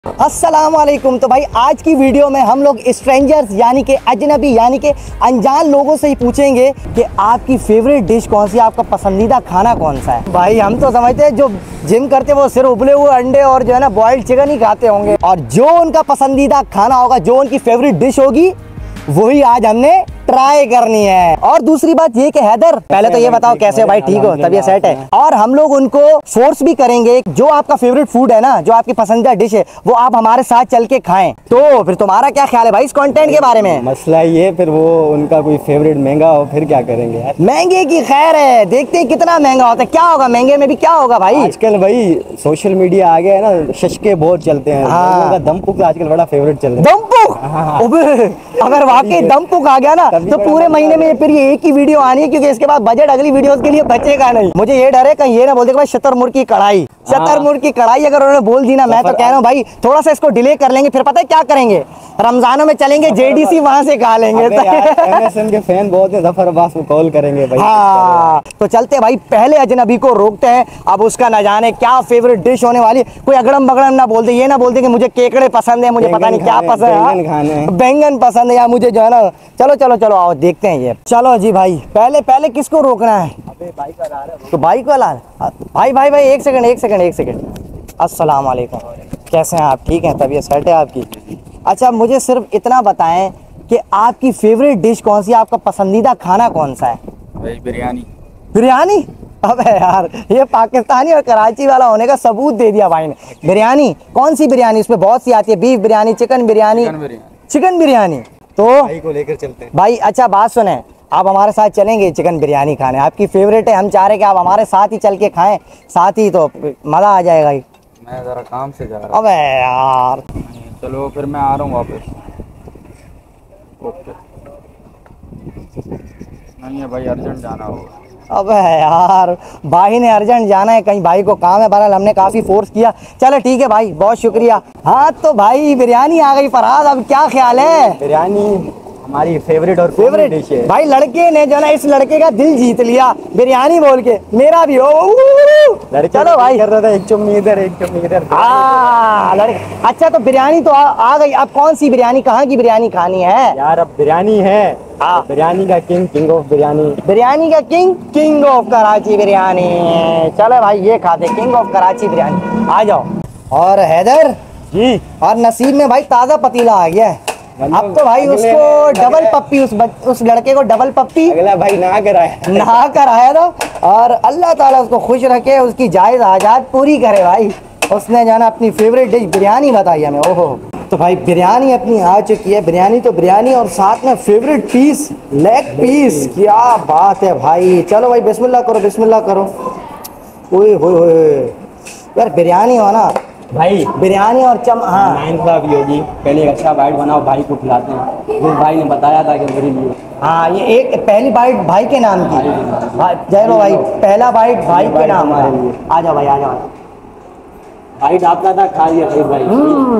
अस्सलाम वालेकुम। तो भाई आज की वीडियो में हम लोग स्ट्रेंजर्स यानी कि अजनबी यानी कि अनजान लोगों से ही पूछेंगे कि आपकी फेवरेट डिश कौन सी है, आपका पसंदीदा खाना कौन सा है। भाई हम तो समझते हैं जो जिम करते हैं वो सिर्फ उबले हुए अंडे और जो है ना बॉइल्ड चिकन ही खाते होंगे, और जो उनका पसंदीदा खाना होगा, जो उनकी फेवरेट डिश होगी, वही आज हमने ट्राई करनी है। और दूसरी बात ये कि हैदर, पहले तो ये बताओ कैसे हो भाई, ठीक हो, तबीयत सेट है? और हम लोग उनको फोर्स भी करेंगे, जो आपका फेवरेट फूड है ना, जो आपकी पसंदीदा डिश है, वो आप हमारे साथ चल के खाएं। तो फिर तुम्हारा क्या ख्याल है भाई इस कंटेंट के बारे में? मसला ये, फिर वो उनका कोई फेवरेट महंगा हो, फिर क्या करेंगे यार? महंगे की खैर है, देखते हैं कितना महंगा होता है, क्या होगा महंगे में भी, क्या होगा भाई। आजकल भाई सोशल मीडिया आ गया है ना, शशके बहुत चलते हैं। लोगों का दमपुक आजकल बड़ा फेवरेट चल रहा है। दमपुक अगर वाकई दमपुक आ गया ना तो पूरे महीने में फिर ये एक ही वीडियो आनी है, क्योंकि इसके बाद बजट अगली वीडियोस के लिए बचेगा नहीं। मुझे ये डर है कहीं ये ना बोल दे भाई शतरमुर्ग की कढ़ाई, शतरमुर्ग की कढ़ाई अगर उन्होंने बोल दी ना, मैं तो कह रहा हूँ भाई थोड़ा सा इसको डिले कर लेंगे। फिर पता है क्या करेंगे, रमजानों में चलेंगे जेडीसी, वहां से खा लेंगे। एमएसएन के फैन बहुत है, जफर अब्बास को कॉल करेंगे भाई। हाँ तो चलते भाई, पहले अजनबी को रोकते हैं। अब उसका न जाने क्या फेवरेट डिश होने वाली, कोई अगड़म बगड़म ना बोल दे, ये ना बोल दे कि मुझे केकड़े पसंद है, मुझे पता नहीं क्या पसंद है, बैंगन पसंद है, या मुझे जो है ना, चलो चलो चलो आओ देखते हैं ये। चलो जी भाई, पहले किसको रोकना है? बाइक वाला आ रहा है। तो बाइक वाला भाई भाई भाई एक सेकंड। अस्सलाम वालेकुम, कैसे हैं आप? ठीक हैं, तबीयत सेट है आपकी? अच्छा मुझे सिर्फ इतना बताएं कि आपकी फेवरेट डिश कौन सी है, आपका पसंदीदा खाना कौन सा है? भाई बिरयानी। बिरयानी? अबे यार, ये पाकिस्तानी और कराची वाला होने का सबूत दे दिया भाई ने। बिरयानी कौन सी बिरयानी? उसमें बहुत सी आती है, beef biryani, chicken biryani, chicken biryani. तो भाई को लेकर चलते हैं भाई। अच्छा बात सुने, आप हमारे साथ चलेंगे चिकन बिरयानी खाने, आपकी फेवरेट है, हम चाह रहे हैं कि आप हमारे साथ ही चल के खाएं, साथ ही तो मज़ा आ जाएगा ही। मैं जरा काम से जा रहा हूँ। अबे यार चलो फिर मैं आ रहा हूँ वापस। ओके। नहीं है भाई, अर्जेंट जाना होगा। अबे यार, भाई ने अर्जेंट जाना है, कहीं भाई को काम है, बहरहाल हमने काफ़ी फोर्स किया। चलो ठीक है भाई, बहुत शुक्रिया। हाँ तो भाई बिरयानी आ गई फरहाद, अब क्या ख्याल है? बिरयानी हमारी फेवरेट और फेवरेट डिश है भाई। लड़के ने जो ना इस लड़के का दिल जीत लिया बिरयानी बोल के, मेरा भी हो। चलो भाई, कर रहा था एक चुम्मी इधर एक चुम्मी इधर। लड़के। अच्छा तो बिरयानी तो आ गई, अब कौन सी बिरयानी, कहाँ की बिरयानी खानी है यार? अब बिरयानी है, बिरयानी का किंग ऑफ बिरयानी, बिरयानी का किंग ऑफ कराची बिरयानी। चलो भाई ये खाते, किंग ऑफ कराची बिरयानी, आ जाओ। और हैदर जी, और नसीब में भाई ताज़ा पतीला आ गया है। अब तो भाई उसको डबल पप्पी, उस लड़के को डबल पप्पी अगला भाई ना कराया था। और अल्लाह ताला उसको खुश रखे, उसकी जायज़ आजाद पूरी करे भाई। उसने जाना अपनी फेवरेट डिश बिरयानी बताई हमें। ओहो, तो भाई बिरयानी अपनी आ चुकी है। बिरयानी तो बिरयानी, और साथ में फेवरेट पीस लेग पीस, क्या बात है भाई। चलो भाई बिस्मिल्लाह करो, बिस्मिल्लाह करो। ओए होए यार, बिरयानी हो ना भाई, बिरयानी और हाँ नाइंसाफी होगी। पहले एक अच्छा बाइट बनाओ, भाई को खिलाते हैं। फिर भाई ने बताया था कि मेरे लिए, हाँ ये एक पहली बाइट भाई के नाम की। जय भाई, पहला बाइट भाई के नाम। आ जाओ भाई, आ जाओ। बाइट आपका था, खा लिया फिर भाई।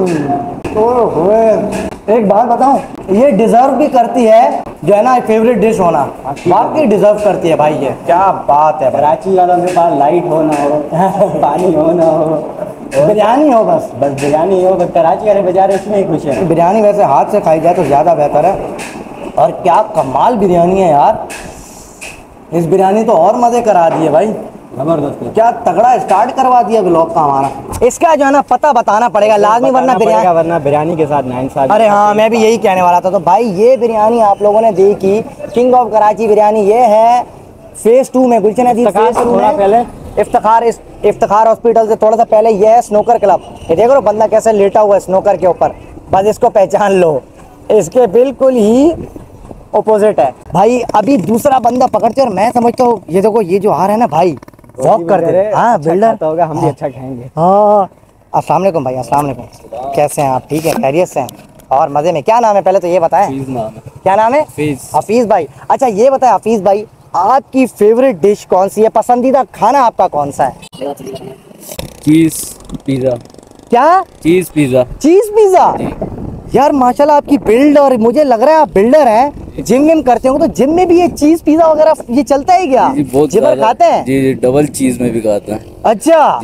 एक बात बताऊं, ये डिजर्व भी करती है जो है ना फेवरेट डिश होना, वाकई डिजर्व करती है भाई। ये क्या बात है। कराची वालों के पास लाइट हो ना हो, पानी हो ना हो, बिरयानी हो बस बिरयानी हो। बस कराची वाले बेचारे इसमें ही खुश है। बिरयानी वैसे हाथ से खाई जाए तो ज़्यादा बेहतर है। और क्या कमाल बिरयानी है यार, इस बिरयानी तो और मज़े करा दिए भाई, जबरदस्त। क्या तगड़ा स्टार्ट करवा दिया ब्लॉग का हमारा। इसका जो है ना पता बताना पड़ेगा लाजमी, वरना बिरयानी के साथ नाइंसाफी। अरे हाँ, मैं भी यही कहने वाला था। तो भाई ये बिरयानी आप लोगों ने देखी, किंग ऑफ कराची बिरयानी, ये है फेज 2 में। गुलशन अजीज फेज 2 में पहले इफ्तिखार हॉस्पिटल से थोड़ा सा पहले ये है स्नोकर क्लब। ये देखो बंदा कैसे लेटा हुआ है स्नोकर के ऊपर, बस इसको पहचान लो, इसके बिल्कुल ही ऑपोजिट है भाई। अभी दूसरा बंदा पकड़ते, और मैं समझता हूँ ये देखो, ये जो आ रहा है ना भाई, वॉक करते हैं। हाँ बिल्डर होगा, हम भी अच्छा खाएंगे। हाँ अस्सलाम वालेकुम भाई, अस्सलाम वालेकुम, कैसे हैं आप? ठीक है, खैरियत से हैं? और मज़े में? क्या नाम है पहले तो ये बताएं? क्या नाम है? हफीज़ भाई। अच्छा ये बताएं हफीज़ भाई, आपकी फेवरेट डिश कौन सी है, पसंदीदा खाना आपका कौन सा है? चीज पिज़्ज़ा। क्या? चीज पिज़्ज़ा। चीज पिज़्ज़ा? यार माशाल्लाह आपकी बिल्ड, और मुझे लग रहा है आप बिल्डर हैं, जिम विम करते हो, तो जिम में भी ये चीज पिज़्ज़ा वगैरह ये चलता है क्या? जी बहुत जिम खाते हैं? जी, डबल चीज में भी खाते हैं। अच्छा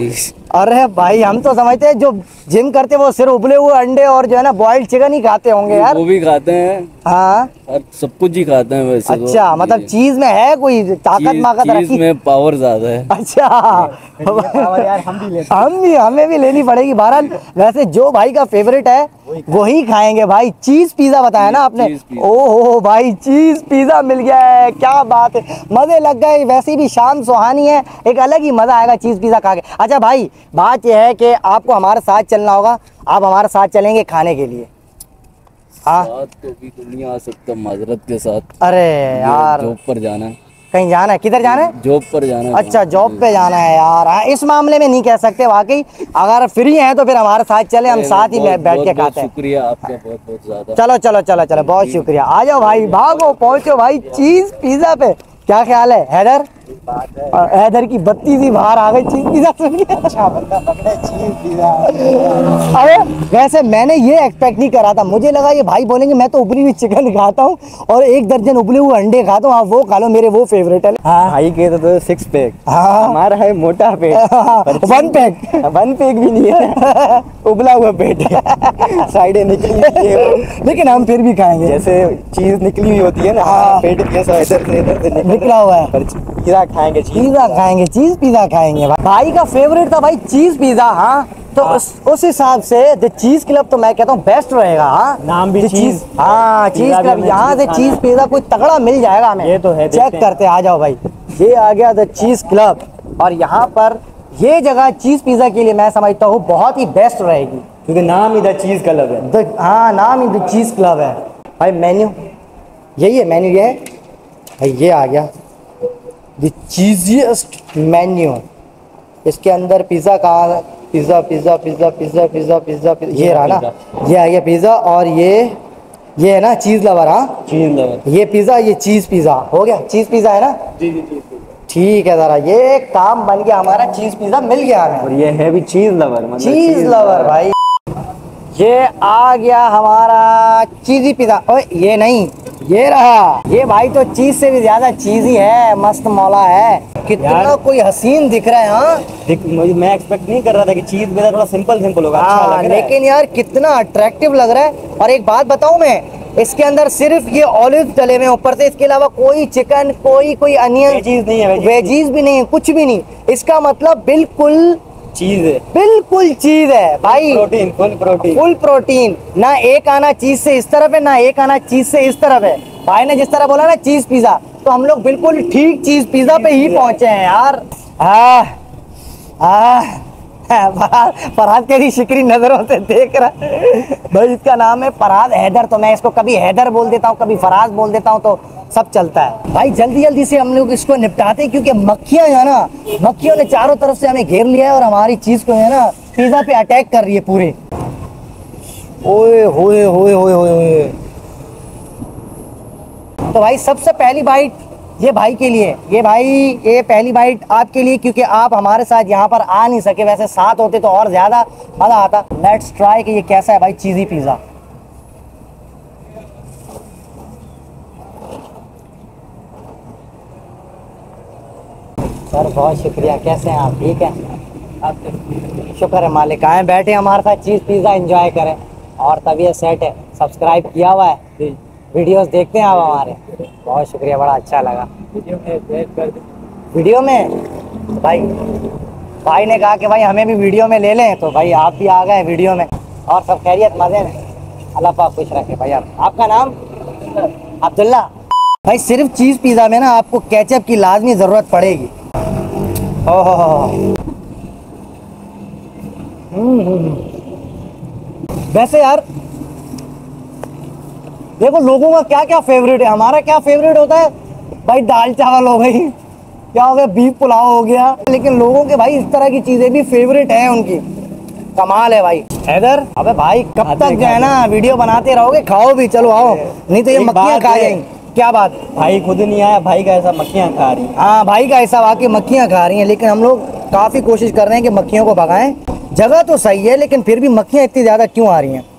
अरे भाई हम तो समझते हैं जो जिम करते हैं वो सिर्फ उबले हुए अंडे और जो है ना बॉइल्ड चिकन ही खाते होंगे यार। वो भी खाते हैं हाँ और सब कुछ ही खाते हैं वैसे तो। अच्छा, मतलब चीज में है कोई ताकत माकत चीज रखी? में पावर ज्यादा है। अच्छा पावर यार हम भी लेते हमें भी लेनी पड़ेगी। बहरहाल वैसे जो भाई का फेवरेट है वही खाएंगे भाई। चीज पिज्जा बताया ना आपने? चीज पिज्जा। ओहो भाई चीज पिज्जा मिल गया है, क्या बात है, मजे लग गए। वैसे भी शाम सुहानी है, एक अलग ही मजा आएगा चीज पिज्जा खा के। अच्छा भाई बात यह है कि आपको हमारे साथ चलना होगा, आप हमारे साथ चलेंगे खाने के लिए? हाँ साथ तो भी दुनिया आ सकता माजरत के साथ। अरे यार जॉब पर जाना है। कहीं जाना है? किधर जाना है? जॉब पर जाना है। अच्छा जॉब पे जाना है यार। हाँ इस मामले में नहीं कह सकते वाकई, अगर फ्री हैं तो फिर हमारे साथ चले, हम साथ ही बैठ के खाते हैं। शुक्रिया आपका बहुत बहुत ज्यादा। चलो चलो चलो चलो बहुत शुक्रिया। आ जाओ भाई, भागो पहुंचो भाई चीज पिज्जा पे। क्या ख्याल है हैदर? हैदर की बत्ती सी बाहर आ गई चीज पिज्जा सुन के। अच्छा बंदा पकड़े चीज पिज्जा। अरे वैसे मैंने ये एक्सपेक्ट नहीं करा था, मुझे लगा ये भाई बोलेंगे मैं तो उबली हुई चिकन खाता हूँ और 1 दर्जन उबले हुए अंडे खाता हूँ, आप वो खा लो, मेरे वो फेवरेट है। हाँ भाई के तो 6 पैक, हाँ हमारा है मोटा पेट। 1 पैक 1 पैक भी नहीं है, उबला हुआ पेट है, साइडें निकली हुई है। लेकिन हम फिर भी खाएंगे। जैसे चीज निकली हुई होती है ना, हाँ। पेट जैसा इधर से निकला हुआ है। पर पिज्जा खाएंगे, पिज्जा खाएंगे, चीज पिज्जा खाएंगे। भाई का फेवरेट था भाई चीज पिज्जा। हाँ तो उस हिसाब से द चीज क्लब तो मैं कहता हूँ बेस्ट रहेगा। हाँ नाम भी The चीज। हाँ चीज पिज्जा भी क्लब, हमें यहाँ से चीज चीज खाना पिज्जा कोई तगड़ा मिल जाएगा हमें। ये तो है, चेक देखते हैं। करते आ जाओ भाई। ये आ गया द चीज क्लब और यहाँ पर ये जगह चीज पिज्जा के लिए मैं समझता हूँ बहुत ही बेस्ट रहेगी, क्योंकि नाम ही द चीज क्लब है। हाँ नाम ही द चीज क्लब है। भाई मेन्यू यही है, मेन्यू ये है भाई, ये आ गया द चीजिएस्ट मेन्यू। इसके अंदर पिज्जा का pizza pizza pizza pizza pizza pizza ये रहा ना, ये आ गया पिज्जा और ये है ना चीज लवर। हाँ चीज लवर, ये पिज्जा, ये चीज पिज्जा हो गया, चीज पिज्जा है ना? जी जी चीज। ठीक है, जरा ये काम बन गया हमारा, चीज पिज्जा मिल गया हमें। और ये है भी चीज लवर, मतलब चीज लवर भाई। ये आ गया हमारा चीजी पिज्जा। ओए ये नहीं, ये रहा। ये भाई तो चीज से भी ज्यादा चीजी है, मस्त मौला है, कितना कोई हसीन दिख रहा है। हाँ मैं एक्सपेक्ट नहीं कर रहा था कि चीज पिज्जा थोड़ा सिंपल होगा, अच्छा हाँ लग रहा है। लेकिन यार कितना अट्रैक्टिव लग रहा है। और एक बात बताऊं मैं, इसके अंदर सिर्फ ये ऑलिव डले हुए ऊपर से, इसके अलावा कोई चिकन, कोई अनियन, वेजीज नहीं है, वेजीज भी नहीं है, कुछ भी नहीं। इसका मतलब बिल्कुल चीज है, बिल्कुल चीज है भाई, प्रोटीन, फुल प्रोटीन। ना एक आना चीज से इस तरफ है, ना एक आना चीज से इस तरफ है। भाई ने जिस तरह बोला ना चीज पिज्जा, तो हम लोग बिल्कुल ठीक चीज पिज्जा पे ही पहुंचे हैं यार। फरहाद के शिकरी नजरों से देख रहा है भाई। इसका नाम है फरहाद हैदर, तो मैं इसको कभी हैदर बोल देता हूँ, कभी फराज बोल देता हूँ, तो सब चलता है भाई। जल्दी जल्दी से हम लोग इसको निपटाते हैं, क्योंकि मक्खियां जो है ना, मक्खियों ने चारों तरफ से हमें घेर लिया है और हमारी चीज को है ना पिज्जा पे अटैक कर रही है पूरे। ओए होए होए होए होए। तो भाई सबसे पहली बाइट ये भाई के लिए, ये भाई ये पहली बाइट आपके लिए, क्योंकि आप हमारे साथ यहाँ पर आ नहीं सके, वैसे साथ होते तो और ज्यादा मजा आता। लेट्स ट्राई कि ये कैसा है भाई चीजी पिज्जा। सर बहुत शुक्रिया, कैसे हैं आप? ठीक है, शुक्र है मालिक। आए बैठे हमारे साथ चीज पिज्जा एंजॉय करें, और तबीयत सेट है। सब्सक्राइब किया हुआ है, वीडियोस देखते हैं आप हमारे? बहुत शुक्रिया, बड़ा अच्छा लगा। वीडियो में भाई ने कहा कि भाई हमें भी वीडियो में ले लें, तो भाई आप भी आ गए वीडियो में। और सब खैरियत, मजे में? अल्लाह पाक खुश रखे भाई। आपका नाम? अब्दुल्ला। भाई सिर्फ चीज पिज्जा में ना आपको केचप की लाजमी जरूरत पड़ेगी। वैसे यार देखो लोगों का क्या क्या फेवरेट है, हमारा क्या फेवरेट होता है भाई, दाल चावल हो गई, क्या हो गया, बीफ पुलाव हो गया, लेकिन लोगों के भाई इस तरह की चीजें भी फेवरेट है उनकी। कमाल है भाई। हैदर अबे भाई कब तक जो है ना वीडियो बनाते रहोगे? खाओ भी, चलो आओ, नहीं तो ये मक्खियां खा जाएंगी। क्या बात? भाई खुद नहीं आया, भाई का ऐसा मक्खियां खा रही। हाँ भाई का ऐसा वाकई मक्खियां खा रही हैं, लेकिन हम लोग काफी कोशिश कर रहे हैं कि मक्खियों को भगाएं। जगह तो सही है, लेकिन फिर भी मक्खियां इतनी ज्यादा क्यों आ रही हैं?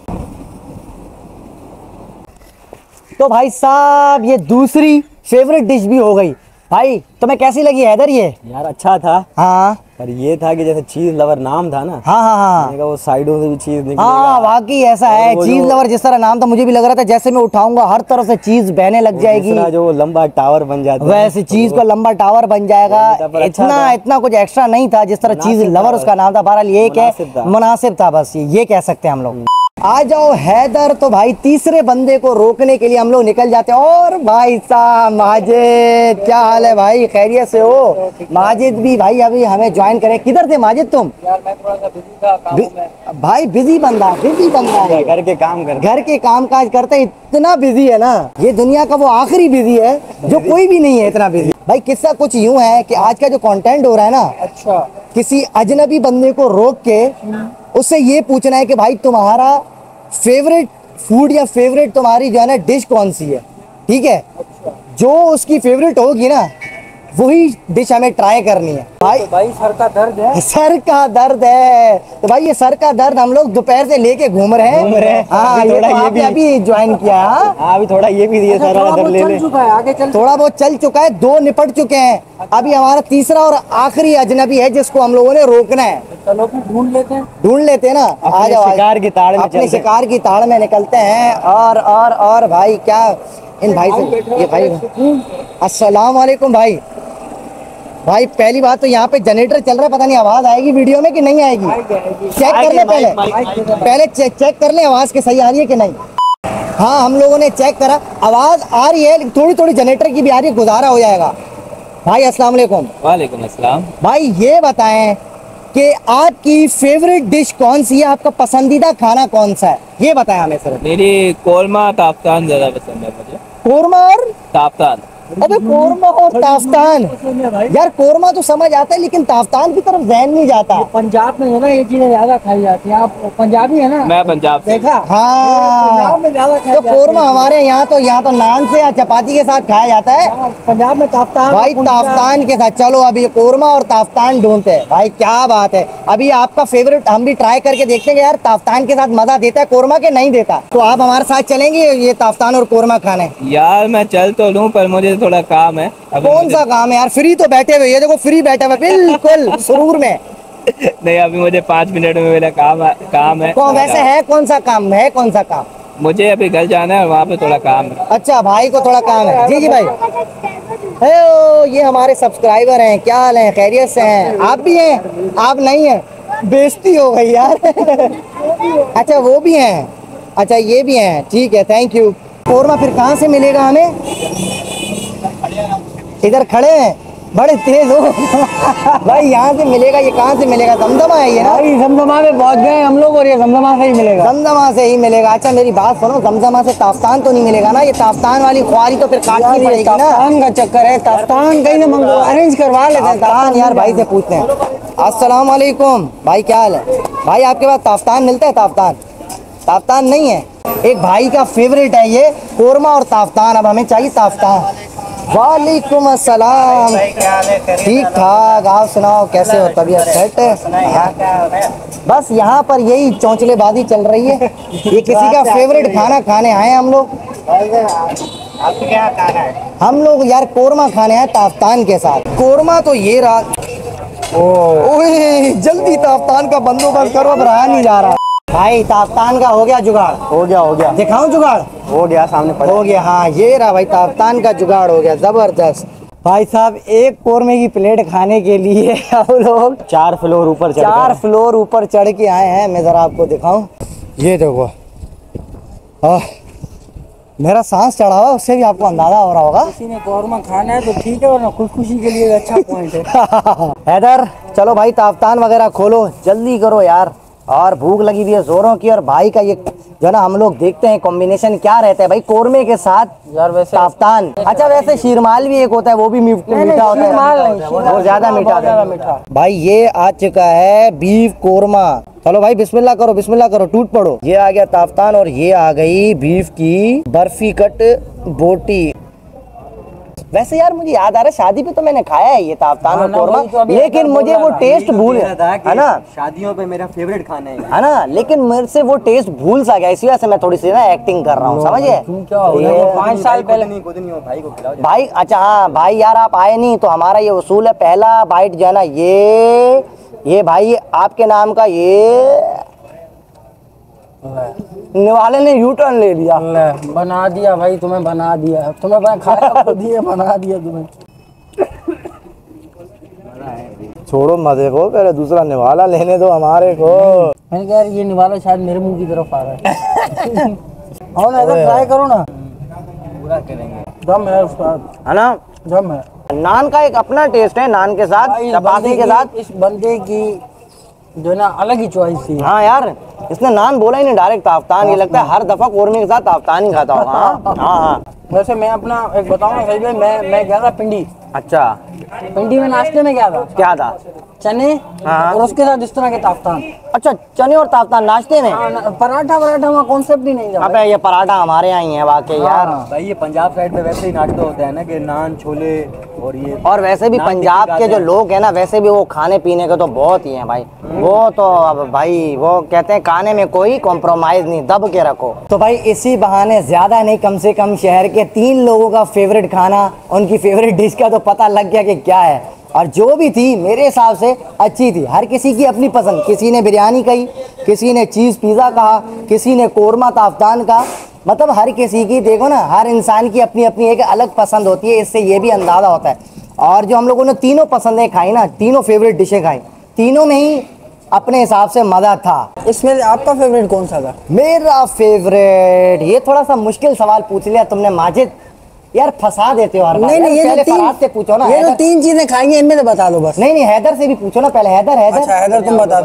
तो भाई साहब ये दूसरी फेवरेट डिश भी हो गई। भाई तुम्हें कैसी लगी हैदर? ये यार अच्छा था। हाँ पर ये था कि जैसे चीज लवर नाम था ना, हाँ हाँ हाँ मैंने कहा वो साइडों से भी चीज निकलेगा। हाँ वाकई ऐसा है। वो चीज जो- लवर जिस तरह नाम था मुझे भी लग रहा था जैसे मैं उठाऊंगा हर तरफ से चीज बहने लग जाएगी, दूसरा जो लंबा टावर बन जाता है वैसे चीज का लंबा टावर बन जाएगा। पर अच्छा इतना था। इतना कुछ एक्स्ट्रा नहीं था जिस तरह चीज मुनासिब लवर था उसका बस। नाम था। बहरहाल ये क्या मुनासिब था। मुनासिब था, बस ये कह सकते हैं हम लोग। आ जाओ हैदर। तो भाई तीसरे बंदे को रोकने के लिए हम लोग निकल जाते हैं। और भाई साहब माजिद, क्या हाल है भाई, खैरियत से हो? माजिद भी भाई अभी हमें ज्वाइन करे। किधर थे माजिद तुम? यार मैं थोड़ा सा बिजी था कामों में। भाई बिजी बंदा है, घर के काम कर। घर के काम काज करते इतना बिजी है ना, ये दुनिया का वो आखिरी बिजी है जो कोई भी नहीं है इतना बिजी। भाई किस्सा कुछ यूं है कि आज का जो कंटेंट हो रहा है ना, अच्छा किसी अजनबी बंदे को रोक के उससे ये पूछना है कि भाई तुम्हारा फेवरेट फूड या फेवरेट तुम्हारी जो है ना डिश कौन सी है, ठीक है? जो उसकी फेवरेट होगी ना वही डिश हमें ट्राई करनी है। भाई भाई सर का दर्द है। सर का दर्द है, तो भाई ये सर का दर्द हम लोग दोपहर से लेके घूम रहे हैं। हाँ अभी ये थोड़ा तो ये आपने भी- अभी ज्वाइन किया है। हाँ? हाँ अभी थोड़ा ये भी दिए सारा थोड़ा दर ले बहुत ले। चल चुका है, आगे चल। थोड़ा बहुत चल चुका है, 2 निपट चुके हैं। अभी हमारा तीसरा और आखिरी अजनबी है जिसको हम लोगों ने रोकना है। चलो फिर ढूंढ लेते हैं। ढूंढ लेते हैं ना। आ अपने जाओ शिकार की ताड़ में अपने चलते हैं। शिकार की ताड़ में निकलते हैं। और भाई क्या इन भाई से ये भाई अस्सलाम वालेकुम भाई। भाई पहली बात तो यहाँ पे जनरेटर चल रहा है, पता नहीं आवाज आएगी वीडियो में कि नहीं आएगी। चेक कर ले पहले चेक कर ले आवाज के सही आ रही है कि नहीं। हाँ हम लोगों ने चेक करा, आवाज आ रही है, थोड़ी थोड़ी जनरेटर की भी आ रही है, गुजारा हो जाएगा। भाई अस्सलाम वालेकुम। वालेकुम अस्सलाम। भाई ये बताएं कि आपकी फेवरेट डिश कौन सी है, आपका पसंदीदा खाना कौन सा है, ये बताएं हमें सर। मेरी कोरमा ताफ्तान ज्यादा पसंद है मुझे। कोरमा और ताफ्तान। अबे कोरमा और ताफ्तान, यार कोरमा तो समझ आता है लेकिन ताफ्तान की तरफ ज़हन नहीं जाता। पंजाब में जो ना ये चीजें ज्यादा खाई जाती हैं। आप पंजाबी है ना? मैं पंजाब से। देखा हाँ पंजाब में ज्यादा खाई तो जाती कोरमा है। हमारे यहाँ तो नान से या चपाती के साथ खाया जाता है। हाँ, पंजाब में ताफ्तान भाई ताफ्तान के साथ। चलो अभी ये कोरमा और ताफ्तान ढूंढते हैं। भाई क्या बात है, अभी आपका फेवरेट हम भी ट्राई करके देखते हैं यार ताफ्तान के साथ मजा देता है कोरमा के नहीं देता। तो आप हमारे साथ चलेंगे ये ताफ्तान और कोरमा खाने? यार मैं चल तो लूँ पर मुझे थोड़ा काम है। अभी कौन मुझे- सा काम है यार, फ्री तो बैठे हुए, ये देखो फ्री बैठे हुए बिल्कुल सुरूर में। नहीं अभी मुझे 5 मिनट में मेरा काम है। कौन वैसे है कौन सा काम है, कौन सा काम? मुझे अभी घर जाना है और वहाँ पे थोड़ा काम है। अच्छा भाई को थोड़ा काम है। जी जी भाई। हेलो ये हमारे सब्सक्राइबर हैं, क्या हाल है, खैरियत से हैं? आप भी हैं? आप नहीं हैं, बेइज्जती हो गई यार। अच्छा वो भी हैं, अच्छा ये भी हैं, ठीक है थैंक यू। कोरमा फिर कहाँ से मिलेगा हमें? इधर खड़े हैं, बड़े तेज हो। भाई यहाँ से मिलेगा, ये कहाँ से मिलेगा? दमदमा है ये ना? जमजमा में पहुंच गए हम लोग और ये जमजमा से ही मिलेगा। दमदमा से ही मिलेगा। अच्छा मेरी बात सुनो, दमदमा से ताफ्तान तो नहीं मिलेगा ना? ये ताफ्तान वाली ख्वारी तो फिर काटनी पड़ेगी ना। ताफ्तान का चक्कर है, ताफ्तान कहीं से अरेंज करवा लेते हैं। ताफ्तान यार भाई से पूछते हैं। अस्सलाम वालेकुम भाई, क्या हाल है भाई? आपके पास ताफ्तान मिलता है? ताफ्तान ताफ्तान नहीं है। एक भाई का फेवरेट है ये कोरमा और ताफ्तान, अब हमें चाहिए ताफ्तान। वालेकुम अस्सलाम, ठीक ठाक, आप सुनाओ कैसे हो, तबीयत सेट है? बस यहाँ पर यही चौंचलेबाजी चल रही है। ये किसी का फेवरेट खाना खाने आए हम लोग। आपको क्या खाना है? हम लोग यार कोरमा खाने हैं ताफ्तान के साथ। कोरमा तो ये रहा। ओए जल्दी ताफ्तान का बंदोबस्त करो, अब रहा नहीं जा रहा। भाई ताफ्तान का हो गया जुगाड़? हो गया दिखाऊं जुगाड़? हो गया, सामने पड़ा। हो गया, हाँ ये रहा भाई ताफ्तान का जुगाड़ हो गया, जबरदस्त। भाई साहब एक कोरमे की प्लेट खाने के लिए हम लोग 4 फ्लोर ऊपर चढ़ 4 गए। फ्लोर ऊपर चढ़ के आए हैं। मैं जरा आपको दिखाऊं, ये देखो मेरा सांस चढ़ा हुआ, उससे भी आपको अंदाजा हो रहा होगा। किसी ने कौरमा खाना है तो ठीक है, वरना खुदकुशी के लिए अच्छा पॉइंट है। हैदर चलो भाई ताफ्तान वगैरह खोलो, जल्दी करो यार, और भूख लगी हुई है जोरों की। और भाई का ये जो ना हम लोग देखते हैं कॉम्बिनेशन क्या रहता है भाई कोरमे के साथ यार वैसे ताफ्तान। अच्छा वैसे शीरमाल भी एक होता है, वो भी मीठा होता है। शीरमाल नहीं, वो ज्यादा मीठा होता है। मीठा। भाई ये आ चुका है बीफ कोरमा। चलो भाई बिस्मिल्लाह करो, टूट पड़ो। ये आ गया ताफ्तान और ये आ गई बीफ की बर्फी कट बोटी। वैसे यार मुझे याद आ रहा है शादी पे तो मैंने खाया है ये ताफ्तान और ना, कोरमा, वही तो अभी लेकिन अगर मुझे बोला वो था। टेस्ट भूल है ना, शादियों पे मेरा फेवरेट खाना है ना, लेकिन मेरे से वो टेस्ट भूल सा गया, इसी वजह से मैं थोड़ी सी ना एक्टिंग कर रहा हूँ, समझे? तुम क्या हो गया? ये- वो 5 साल पहले खुद नहीं हो भाई को खिलाओ। भाई अच्छा हाँ भाई यार आप आए नहीं तो हमारा ये उसूल है, पहला बाइट जो है ना ये भाई आपके नाम का ये निवाले ने यू टर्न ले लिया। ले, बना दिया भाई, तुम्हें बना दिया, तुम्हें बना खाया खुद ही है, बना दिया तुम्हें। छोड़ो मजे को, पहले दूसरा निवाला लेने दो हमारे को। मैंने कहा यार ये निवाला शायद मेरे मुंह की तरफ आ रहा है। और ना इधर ट्राई करो ना, पूरा करेंगे। दम है उसका, है ना, दम है नान का एक अपना टेस्ट है, नान के साथ भाई। चपाती के साथ। इस बंदे की जो है ना अलग ही चॉइस थी। हाँ यार इसने नान बोला ही नहीं, डायरेक्ट ताफ्तान। ये लगता है हर दफा कोरमे के साथ ताफ्तान ही खाता होगा। हाँ हाँ हाँ। वैसे मैं अपना एक बताऊँ ना सही भाई, मैं गया था पिंडी। अच्छा पिंडी में नाश्ते में क्या था? क्या था? चने हाँ। और उसके साथ इस तरह के ताफ्तान। अच्छा चने और ताफ्तान नाश्ते में? पराठा वहाँ कॉन्सेप्ट ही नहीं था। अबे ये पराठा हमारे यहाँ ही है वाकई यार। भाई ये पंजाब साइड में वैसे ही नाश्ता होता है ना कि नान छोले और ये, और वैसे भी नान पंजाब टिक्की के जो खाते हैं। लोग हैं ना, वैसे भी वो खाने पीने के तो बहुत ही हैं भाई। वो तो अब भाई वो कहते हैं खाने में कोई कॉम्प्रोमाइज नहीं, दब के रखो। तो भाई इसी बहाने ज्यादा नहीं कम से कम शहर के 3 लोगों का फेवरेट खाना, उनकी फेवरेट डिश का तो पता लग गया कि क्या है। और जो भी थी मेरे हिसाब से अच्छी थी। हर किसी की अपनी पसंद, किसी ने बिरयानी कही, किसी ने चीज़ पिज़्ज़ा कहा, किसी ने कोरमा ताफ्तान का। मतलब हर किसी की देखो ना, हर इंसान की अपनी अपनी एक अलग पसंद होती है, इससे ये भी अंदाज़ा होता है। और जो हम लोगों ने तीनों पसंदें खाई ना, तीनों फेवरेट डिशें खाई, तीनों में ही अपने हिसाब से मज़ा था। इसमें आपका फेवरेट कौन सा था? मेरा फेवरेट, ये थोड़ा सा मुश्किल सवाल पूछ लिया तुमने माजिद, यार फंसा देते हो हर बार। नहीं यार, ये पहले जो फराज से पूछो ना। ये जो हैदर- 3 चीजें खाएंगे इनमें से बता दो बस। नहीं हैदर से भी पूछो ना पहले। हैदर अच्छा हैदर तुम बता।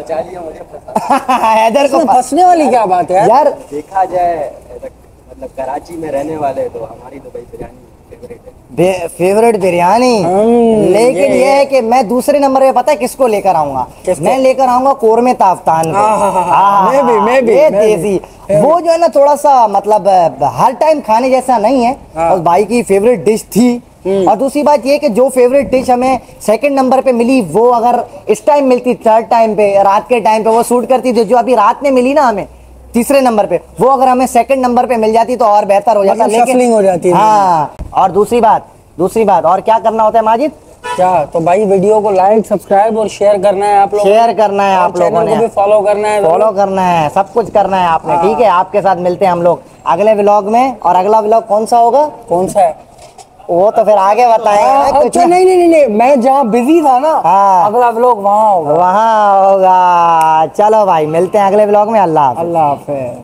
हैदर को इसमें फंसने वाली क्या बात है यार? यार देखा जाए मतलब कराची में रहने वाले तो हमारी तो भाई बिरयानी फेवरेट है। फेवरेट बिरयानी। लेकिन ये है कि मैं दूसरे नंबर पे पता है किसको लेकर आऊंगा? मैं लेकर आऊंगा कोरमे ताफ्तान को। मैं भी ये देसी वो जो है ना थोड़ा सा मतलब हर टाइम खाने जैसा नहीं है, और भाई की फेवरेट डिश थी। और दूसरी बात ये कि जो फेवरेट डिश हमें सेकंड नंबर पे मिली, वो अगर इस टाइम मिलती, थर्ड टाइम पे, रात के टाइम पे वो सूट करती थी। जो अभी रात में मिली ना हमें तीसरे नंबर पे, वो अगर हमें सेकंड नंबर पे मिल जाती तो और बेहतर हो जाता। मतलब shuffling हो जाती है। हाँ, और दूसरी बात और क्या करना होता है माजिद? क्या? तो भाई वीडियो को लाइक, सब्सक्राइब और शेयर करना है आप लोगों को। शेयर करना है आप लोगों चैनल ने, को भी फॉलो करना है। फॉलो करना है, सब कुछ करना है आपने। ठीक है, आपके साथ मिलते हैं हम लोग अगले व्लॉग में। और अगला व्लॉग कौन सा होगा कौन सा है? वो तो फिर आगे बताएंगे। अच्छा नहीं, मैं जहाँ बिजी था ना, हाँ। अगला व्लॉग वहाँ होगा। वहाँ होगा। चलो भाई मिलते हैं अगले व्लॉग में। अल्लाह हाफ़िज़। अल्लाह हाफिज।